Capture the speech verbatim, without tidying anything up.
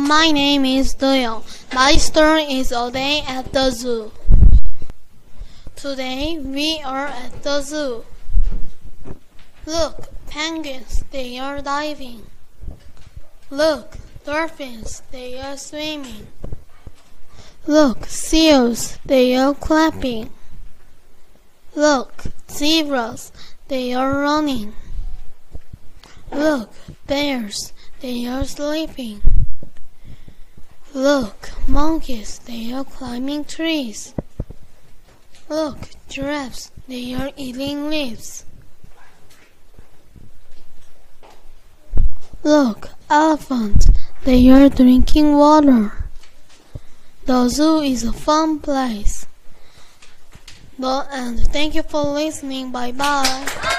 my name is Doyoung. My story is A Day at the Zoo. Today we are at the zoo. Look, penguins, they are diving. Look, dolphins, they are swimming. Look, seals, they are clapping. Look, zebras, they are running. Look, bears, they are sleeping. Look, monkeys, they are climbing trees. Look, giraffes, they are eating leaves. Look, elephants, they are drinking water. The zoo is a fun place. The end. Thank you for listening. Bye bye.